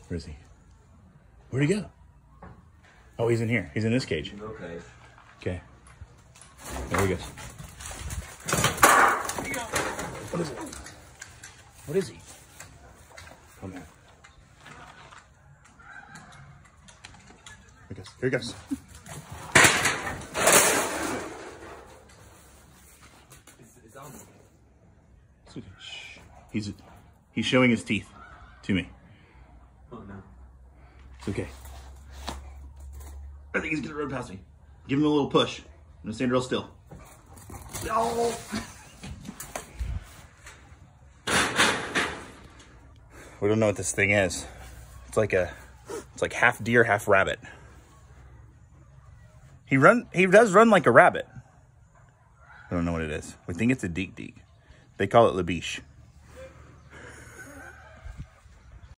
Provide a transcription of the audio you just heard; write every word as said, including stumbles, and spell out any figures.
Where is he? Where'd he go? Oh, he's in here. He's in this cage. Okay. Okay. There he goes. What is it? What is he? Come here. Here he goes. Here he goes. Shh. He's he's showing his teeth to me. Oh no. It's okay. I think he's gonna run past me. Give him a little push. I'm gonna stand real still. Oh. We don't know what this thing is. It's like a, it's like half deer, half rabbit. He run, he does run like a rabbit. I don't know what it is. We think it's a Dik Dik. They call it Beesh.